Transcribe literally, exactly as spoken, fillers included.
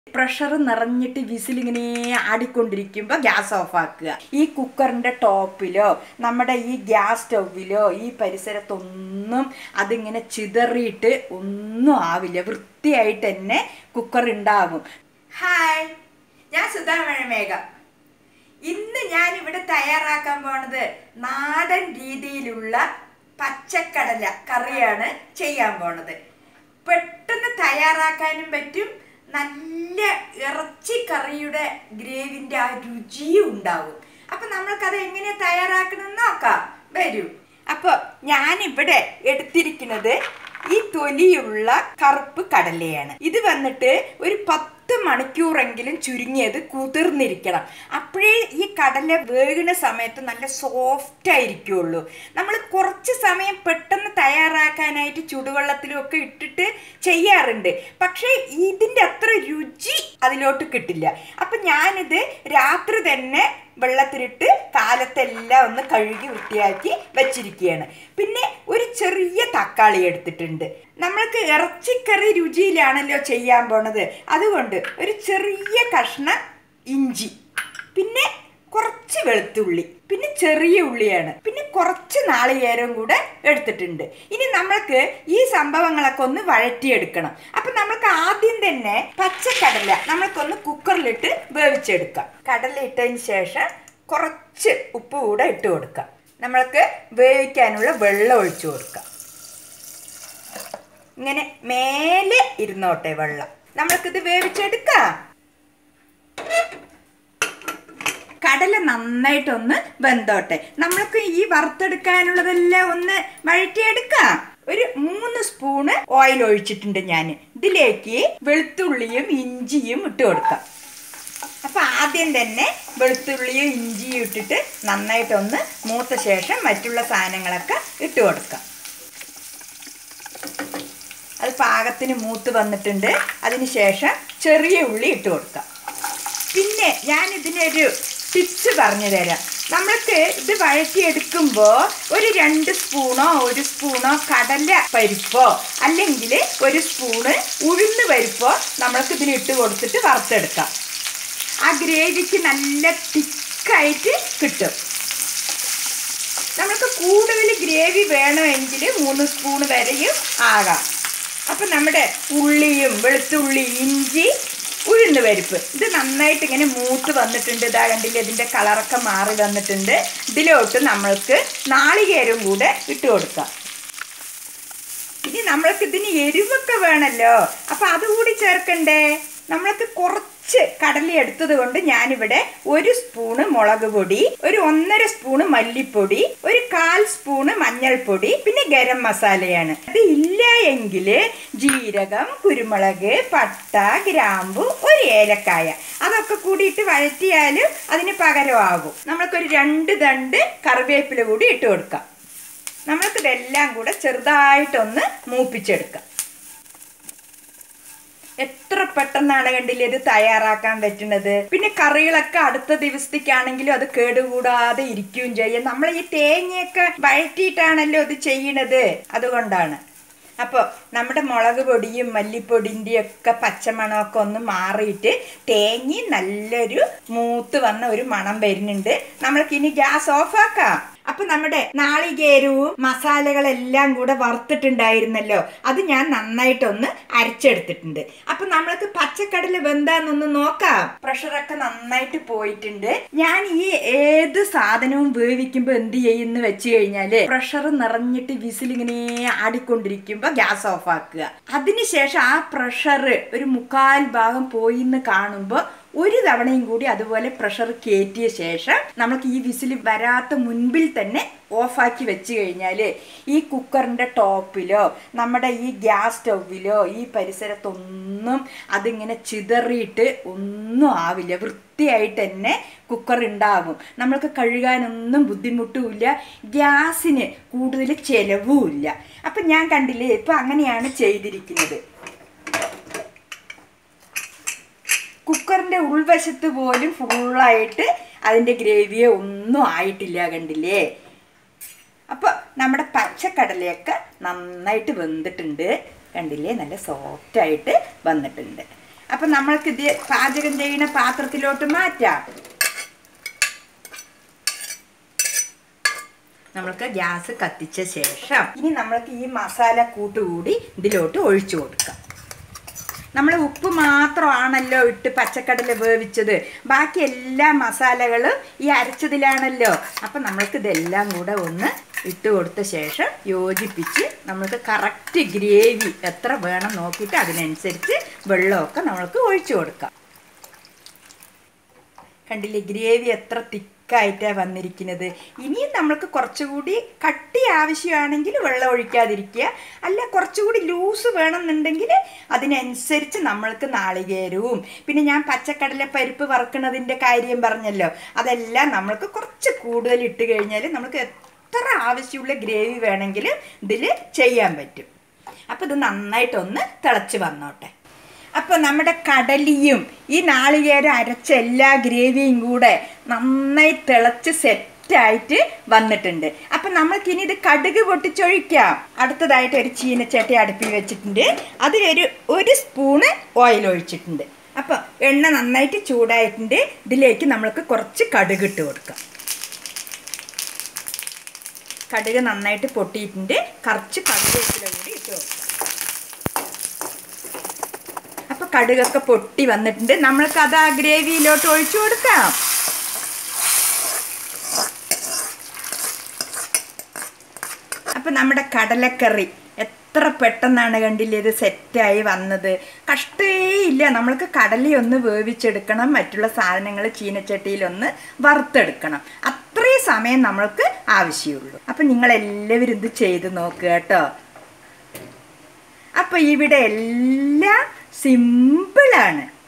Pressure നിറഞ്ഞിട്ട് വിസിലിങ്ങനെ ആടിക്കൊണ്ടിരിക്കുമ്പോൾ gas off ആക്കുക. ഈ കുക്കറിൻ്റെ ടോപ്പിലോ നമ്മുടെ ഈ ഗ്യാസ് സ്റ്റൗവിലോ ഈ പരിസരത്തൊന്നും അതിങ്ങനെ ചിതറിയിട്ട് ഒന്നും ആവില്ല. വൃത്തിയായിട്ട് തന്നെ കുക്കർ ഉണ്ടാകും. ഹായ്, ഞാൻ സുധാമഴമേഘ. ഇന്ന് ഞാനിവിടെ തയ്യാറാക്കാൻ പോണത് നാടൻ രീതിയിലുള്ള പച്ചക്കടല കറിയാണ് ചെയ്യാൻ പോണത്. പെട്ടെന്ന് തയ്യാറാക്കാനും പറ്റും. നല്ല ഇറച്ചി കറിയുടെ ഗ്രേവിൻ്റെ ആ രുചിയും ഉണ്ടാവും. അപ്പം നമ്മൾക്കത് എങ്ങനെ തയ്യാറാക്കണമെന്ന് നോക്കാം. വരൂ. അപ്പോൾ ഞാനിവിടെ എടുത്തിരിക്കുന്നത് ഈ തൊലിയുള്ള കറുപ്പ് കടലയാണ്. ഇത് വന്നിട്ട് ഒരു പത്ത് മണിക്കൂറെങ്കിലും ചുരുങ്ങിയത് കുതിർന്നിരിക്കണം. അപ്പോഴേ ഈ കടല വേകുന്ന സമയത്ത് നല്ല സോഫ്റ്റ് ആയിരിക്കുള്ളൂ. നമ്മൾ കുറച്ച് സമയം പെട്ടെന്ന് തയ്യാറാക്കാനായിട്ട് ചുടുവെള്ളത്തിലും ഒക്കെ ഇട്ടിട്ട് ചെയ്യാറുണ്ട്. പക്ഷേ ഇതിൻ്റെ അത്ര രുചി അതിലോട്ട് കിട്ടില്ല. അപ്പം ഞാനിത് രാത്രി തന്നെ വെള്ളത്തിലിട്ട് കാലത്തെല്ലാം ഒന്ന് കഴുകി വൃത്തിയാക്കി വെച്ചിരിക്കുകയാണ്. പിന്നെ ഒരു ചെറിയ തക്കാളി എടുത്തിട്ടുണ്ട്. നമ്മൾക്ക് ഇറച്ചിക്കറി രുചിയിലാണല്ലോ ചെയ്യാൻ പോണത്. അതുകൊണ്ട് ഒരു ചെറിയ കഷ്ണം ഇഞ്ചി, പിന്നെ കുറച്ച് വെളുത്തുള്ളി, പിന്നെ ചെറിയ ഉള്ളിയാണ്, പിന്നെ കുറച്ച് നാളികേരവും കൂടെ എടുത്തിട്ടുണ്ട്. ഇനി നമ്മൾക്ക് ഈ സംഭവങ്ങളൊക്കെ ഒന്ന് വഴറ്റിയെടുക്കണം. അപ്പം നമ്മൾക്ക് ആദ്യം തന്നെ പച്ചക്കടല നമ്മൾക്കൊന്ന് കുക്കറിലിട്ട് വേവിച്ചെടുക്കാം. കടല ഇട്ടതിന് ശേഷം കുറച്ച് ഉപ്പ് കൂടെ ഇട്ട് കൊടുക്കാം. നമ്മൾക്ക് വേവിക്കാനുള്ള വെള്ളം ഒഴിച്ചു കൊടുക്കാം. ഇങ്ങനെ മേലെ ഇരുന്നോട്ടെ വെള്ളം. നമ്മൾക്കിത് വേവിച്ചെടുക്കാം. കടല നന്നായിട്ടൊന്ന് വെന്തോട്ടെ. നമ്മൾക്ക് ഈ വറുത്തെടുക്കാനുള്ളതെല്ലാം ഒന്ന് വഴറ്റിയെടുക്കാം. ഒരു മൂന്ന് സ്പൂണ് ഓയിൽ ഒഴിച്ചിട്ടുണ്ട് ഞാൻ. ഇതിലേക്ക് വെളുത്തുള്ളിയും ഇഞ്ചിയും ഇട്ട് കൊടുക്കാം. അപ്പം ആദ്യം തന്നെ വെളുത്തുള്ളിയും ഇഞ്ചിയും ഇട്ടിട്ട് നന്നായിട്ടൊന്ന് മൂത്ത ശേഷം മറ്റുള്ള സാധനങ്ങളൊക്കെ ഇട്ട് കൊടുക്കാം. അത് പാകത്തിന് മൂത്ത് വന്നിട്ടുണ്ട്. അതിന് ശേഷം ചെറിയ ഉള്ളി ഇട്ട് കൊടുക്കാം. പിന്നെ ഞാൻ ഇതിനൊരു ടിപ്സ് പറഞ്ഞു തരാം. നമ്മൾക്ക് ഇത് വഴറ്റിയെടുക്കുമ്പോൾ ഒരു രണ്ട് സ്പൂണോ ഒരു സ്പൂണോ കടല പരിപ്പോ അല്ലെങ്കിൽ ഒരു സ്പൂണ് ഉഴുന്ന് പരിപ്പോ നമ്മൾക്ക് ഇതിലിട്ട് കൊടുത്തിട്ട് വറുത്തെടുക്കാം. ആ ഗ്രേവിക്ക് നല്ല തിക്കായിട്ട് കിട്ടും. നമുക്ക് കൂടുതൽ ഗ്രേവി വേണമെങ്കിൽ മൂന്ന് സ്പൂൺ വരെയും ആകാം. അപ്പം നമ്മുടെ ഉള്ളിയും വെളുത്തുള്ളി ഇഞ്ചി ഉഴുന്ന് പരിപ്പ് ഇത് നന്നായിട്ട് ഇങ്ങനെ മൂത്ത് വന്നിട്ടുണ്ട്. ഇതാ കണ്ടില്ല, ഇതിൻ്റെ കളറൊക്കെ മാറി വന്നിട്ടുണ്ട്. ഇതിലോട്ട് നമ്മൾക്ക് നാളികേരവും കൂടെ ഇട്ട് കൊടുക്കാം. ഇനി നമ്മൾക്ക് ഇതിന് എരിവൊക്കെ വേണമല്ലോ, അപ്പം അതുകൂടി ചേർക്കണ്ടേ. നമ്മൾക്ക് കുറച്ച് കടല എടുത്തത് കൊണ്ട് ഞാനിവിടെ ഒരു സ്പൂണ് മുളക് പൊടി, ഒരു ഒന്നര സ്പൂണ് മല്ലിപ്പൊടി, ഒരു കാൽ സ്പൂണ് മഞ്ഞൾപ്പൊടി, പിന്നെ ഗരം മസാലയാണ്. അത് ഇല്ല എങ്കിൽ ജീരകം, കുരുമുളക്, പട്ട, ഗ്രാമ്പു, ഒരു ഏലക്കായ അതൊക്കെ കൂടിയിട്ട് വഴറ്റിയാലും അതിന് പകരമാകും. നമ്മൾക്കൊരു രണ്ട് തണ്ട് കറിവേപ്പില കൂടി ഇട്ട് കൊടുക്കാം. നമ്മൾക്കിതെല്ലാം കൂടെ ചെറുതായിട്ടൊന്ന് മൂപ്പിച്ചെടുക്കാം. എത്ര പെട്ടെന്നാണ് കണ്ടില്ലേ ഇത് തയ്യാറാക്കാൻ പറ്റുന്നത്. പിന്നെ കറികളൊക്കെ അടുത്ത ദിവസത്തേക്കാണെങ്കിലും അത് കേടുകൂടാതെ ഇരിക്കുകയും ചെയ്യും. നമ്മൾ ഈ തേങ്ങയൊക്കെ വഴറ്റിയിട്ടാണല്ലോ ഇത് ചെയ്യണത്, അതുകൊണ്ടാണ്. അപ്പോൾ നമ്മുടെ മുളക് പൊടിയും മല്ലിപ്പൊടിൻ്റെയും ഒക്കെ പച്ചമണമൊക്കെ ഒന്ന് മാറിയിട്ട് തേങ്ങ നല്ലൊരു മൂത്ത് വന്ന ഒരു മണം വരുന്നുണ്ട്. നമ്മൾക്കിനി ഗ്യാസ് ഓഫാക്കാം. അപ്പൊ നമ്മുടെ നാളികേരവും മസാലകളെല്ലാം കൂടെ വറുത്തിട്ടുണ്ടായിരുന്നല്ലോ, അത് ഞാൻ നന്നായിട്ടൊന്ന് അരച്ചെടുത്തിട്ടുണ്ട്. അപ്പൊ നമ്മൾക്ക് പച്ചക്കടല വെന്താന്നൊന്ന് നോക്കാം. പ്രഷറൊക്കെ നന്നായിട്ട് പോയിട്ടുണ്ട്. ഞാൻ ഈ ഏത് സാധനവും വേവിക്കുമ്പോൾ എന്ത് ചെയ്യുന്ന വെച്ച് കഴിഞ്ഞാല് പ്രഷർ നിറഞ്ഞിട്ട് വിസിലിങ്ങനെ ആടിക്കൊണ്ടിരിക്കുമ്പോ ഗ്യാസ് ഓഫ് ആക്കുക. അതിനുശേഷം ആ പ്രഷർ ഒരു മുക്കാൽ ഭാഗം പോയിന്ന് കാണുമ്പോൾ ഒരു തവണയും കൂടി അതുപോലെ പ്രഷർ കയറ്റിയ ശേഷം നമുക്ക് ഈ വിസിൽ വരാത്ത മുൻപിൽ തന്നെ ഓഫാക്കി വെച്ച് കഴിഞ്ഞാൽ ഈ കുക്കറിൻ്റെ ടോപ്പിലോ നമ്മുടെ ഈ ഗ്യാസ് സ്റ്റൗവിലോ ഈ പരിസരത്തൊന്നും അതിങ്ങനെ ചിതറിയിട്ട് ഒന്നും ആവില്ല. വൃത്തിയായിട്ട് തന്നെ കുക്കർ ഉണ്ടാകും. നമ്മൾക്ക് കഴുകാനൊന്നും ബുദ്ധിമുട്ടുമില്ല, ഗ്യാസിന് കൂടുതൽ ചിലവുമില്ല. അപ്പം ഞാൻ കണ്ടില്ലേ, ഇപ്പം അങ്ങനെയാണ് ചെയ്തിരിക്കുന്നത്. കുക്കറിൻ്റെ ഉൾവശത്ത് പോലും ഫുള്ളായിട്ട് അതിൻ്റെ ഗ്രേവിയോ ഒന്നും ആയിട്ടില്ല, കണ്ടില്ലേ. അപ്പോൾ നമ്മുടെ പച്ചക്കടലയൊക്കെ നന്നായിട്ട് വെന്തിട്ടുണ്ട്, കണ്ടില്ലേ, നല്ല സോഫ്റ്റായിട്ട് വന്നിട്ടുണ്ട്. അപ്പം നമ്മൾക്ക് ഇത് പാചകം ചെയ്യുന്ന പാത്രത്തിലോട്ട് മാറ്റാം. നമ്മൾക്ക് ഗ്യാസ് കത്തിച്ച ശേഷം ഇനി നമ്മൾക്ക് ഈ മസാല കൂട്ടുകൂടി ഇതിലോട്ട് ഒഴിച്ചു കൊടുക്കാം. നമ്മൾ ഉപ്പ് മാത്രമാണല്ലോ ഇട്ട് പച്ചക്കടല വേവിച്ചത്, ബാക്കി എല്ലാ മസാലകളും ഈ അരച്ചതിലാണല്ലോ. അപ്പം നമ്മൾക്ക് ഇതെല്ലാം കൂടെ ഒന്ന് ഇട്ട് കൊടുത്ത ശേഷം യോജിപ്പിച്ച് നമ്മൾക്ക് കറക്റ്റ് ഗ്രേവി എത്ര വേണം നോക്കിയിട്ട് അതിനനുസരിച്ച് വെള്ളമൊക്കെ നമ്മൾക്ക് ഒഴിച്ചു കൊടുക്കാം. കണ്ടില്ലേ ഗ്രേവി എത്ര തിക്കായിട്ടാണ് വന്നിരിക്കുന്നത്. ഇനിയും നമ്മൾക്ക് കുറച്ചുകൂടി കട്ടി ആവശ്യമാണെങ്കിൽ വെള്ളം ഒഴിക്കാതിരിക്കുക, അല്ല കുറച്ചുകൂടി ലൂസ് വേണമെന്നുണ്ടെങ്കിൽ അതിനനുസരിച്ച് നമ്മൾക്ക് നാളികേരവും പിന്നെ ഞാൻ പച്ചക്കടല പരിപ്പ് വറുക്കുന്നതിൻ്റെ കാര്യം പറഞ്ഞല്ലോ, അതെല്ലാം നമ്മൾക്ക് കുറച്ച് കൂടുതൽ ഇട്ട് കഴിഞ്ഞാൽ നമുക്ക് എത്ര ആവശ്യമുള്ള ഗ്രേവി വേണമെങ്കിലും ഇതിൽ ചെയ്യാൻ പറ്റും. അപ്പോൾ ഇത് നന്നായിട്ടൊന്ന് തിളച്ച് വന്നോട്ടെ. അപ്പോൾ നമ്മുടെ കടലിയും ഈ നാളികേരം അരച്ച എല്ലാ ഗ്രേവിയും കൂടെ നന്നായി തിളച്ച് സെറ്റായിട്ട് വന്നിട്ടുണ്ട്. അപ്പം നമ്മൾക്കിനി ഇത് കടുക് പൊട്ടിച്ചൊഴിക്കാം. അടുത്തതായിട്ട് ഒരു ചീനച്ചട്ടി അടുപ്പിൽ വെച്ചിട്ടുണ്ട്. അതിലൊരു ഒരു സ്പൂണ് ഓയിൽ ഒഴിച്ചിട്ടുണ്ട്. അപ്പോൾ എണ്ണ നന്നായിട്ട് ചൂടായിട്ടുണ്ട്. ഇതിലേക്ക് നമ്മൾക്ക് കുറച്ച് കടുക് ഇട്ട് കൊടുക്കാം. കടുക് നന്നായിട്ട് പൊട്ടിയിട്ടുണ്ട്. കുറച്ച് കറിവേപ്പില കൂടി ഇട്ട് കൊടുക്കാം. അപ്പോൾ കടുകൊക്കെ പൊട്ടി വന്നിട്ടുണ്ട്. നമ്മൾക്ക് അത് ആ ഗ്രേവിയിലോട്ട് ഒഴിച്ചു കൊടുക്കാം. അപ്പം നമ്മുടെ കടലക്കറി എത്ര പെട്ടെന്നാണ് കണ്ടില്ലേ ഇത് സെറ്റായി വന്നത്. കഷ്ടേ ഇല്ല. നമ്മൾക്ക് കടലയൊന്ന് വേവിച്ചെടുക്കണം, മറ്റുള്ള സാധനങ്ങൾ ചീനച്ചട്ടിയിലൊന്ന് വറുത്തെടുക്കണം. അത്രയും സമയം നമ്മൾക്ക് ആവശ്യമുള്ളൂ. അപ്പം നിങ്ങളെല്ലാവരും ഇത് ചെയ്ത് നോക്കുക കേട്ടോ. അപ്പോൾ ഇവിടെ എല്ലാം സിമ്പിളാണ്.